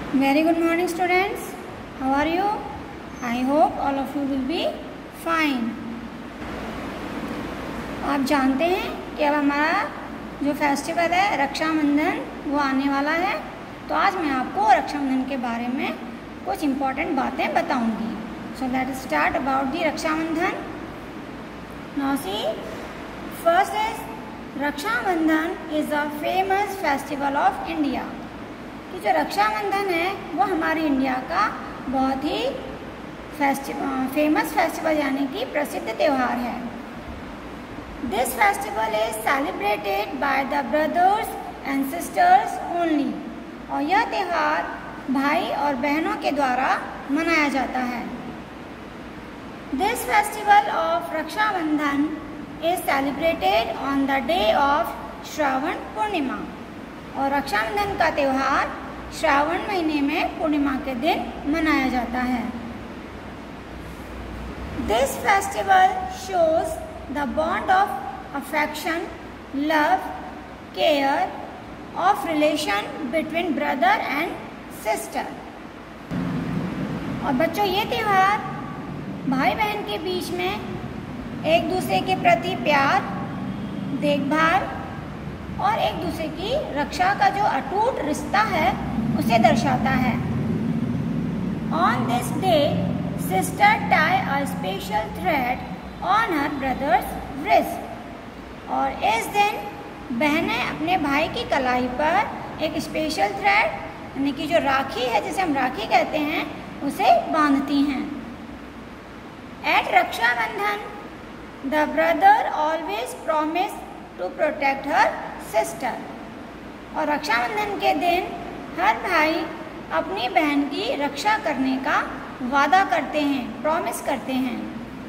Very good morning students. How are you? I hope all of you will be fine. आप जानते हैं कि अब हमारा जो फेस्टिवल है रक्षाबंधन वो आने वाला है। तो आज मैं आपको रक्षाबंधन के बारे में कुछ इम्पोर्टेंट बातें बताऊंगी। So let's start about the Rakshabandhan. Now see, first is Rakshabandhan is a famous festival of India. कि जो रक्षाबंधन है वो हमारी इंडिया का बहुत ही फेमस फेस्टिवल यानी कि प्रसिद्ध त्यौहार है। This festival is celebrated by the brothers and sisters only. और यह त्यौहार भाई और बहनों के द्वारा मनाया जाता है। This festival of Rakshabandhan is celebrated on the day of Shravan Purnima. और रक्षाबंधन का त्यौहार श्रावण महीने में पूर्णिमा के दिन मनाया जाता है। This festival shows the bond of affection, love, care of relation between brother and sister. और बच्चों, ये त्यौहार भाई बहन के बीच में एक दूसरे के प्रति प्यार, देखभाल और एक दूसरे की रक्षा का जो अटूट रिश्ता है उसे दर्शाता है। On this day sister tie a special thread on her brother's wrist. और इस दिन बहनें अपने भाई की कलाई पर एक स्पेशल थ्रेड यानी कि जो राखी है, जिसे हम राखी कहते हैं, उसे बांधती हैं। At Rakshabandhan the brother always promise to protect her sister. और रक्षाबंधन के दिन हर भाई अपनी बहन की रक्षा करने का वादा करते हैं, प्रॉमिस करते हैं।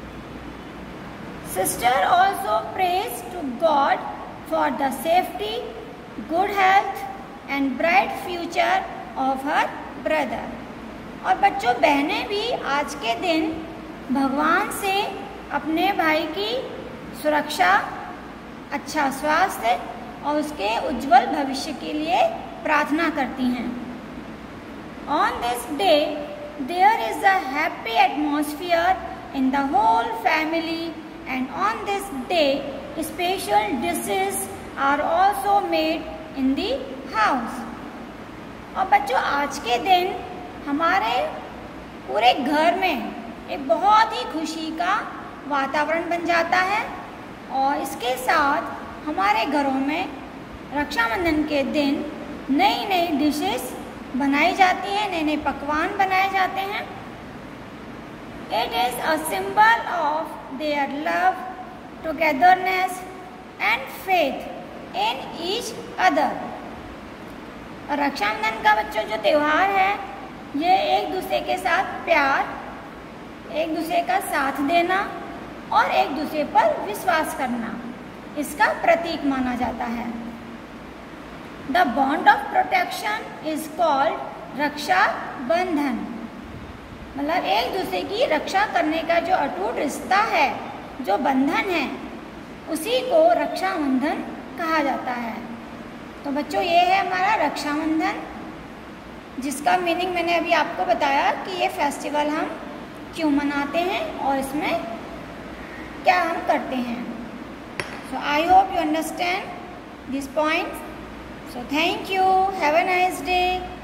Sister also prays to God for the safety, good health and bright future of her brother. और बच्चों, बहनें भी आज के दिन भगवान से अपने भाई की सुरक्षा, अच्छा स्वास्थ्य और उसके उज्जवल भविष्य के लिए प्रार्थना करती हैं। On this day there is a happy atmosphere in the whole family and on this day special dishes are also made in the house. और बच्चों, आज के दिन हमारे पूरे घर में एक बहुत ही खुशी का वातावरण बन जाता है। और इसके साथ हमारे घरों में रक्षाबंधन के दिन नई नई डिशेस बनाई जाती हैं, नए नए पकवान बनाए जाते हैं। It is a symbol of their love, togetherness and faith in each other. और रक्षाबंधन का बच्चों जो त्यौहार है, ये एक दूसरे के साथ प्यार, एक दूसरे का साथ देना और एक दूसरे पर विश्वास करना, इसका प्रतीक माना जाता है। The bond of protection is called Raksha Bandhan. मतलब एक दूसरे की रक्षा करने का जो अटूट रिश्ता है, जो बंधन है, उसी को रक्षाबंधन कहा जाता है। तो बच्चों, ये है हमारा रक्षाबंधन, जिसका मीनिंग मैंने अभी आपको बताया कि ये फेस्टिवल हम क्यों मनाते हैं और इसमें क्या हम करते हैं। So I hope you understand these points. So thank you. Have a nice day.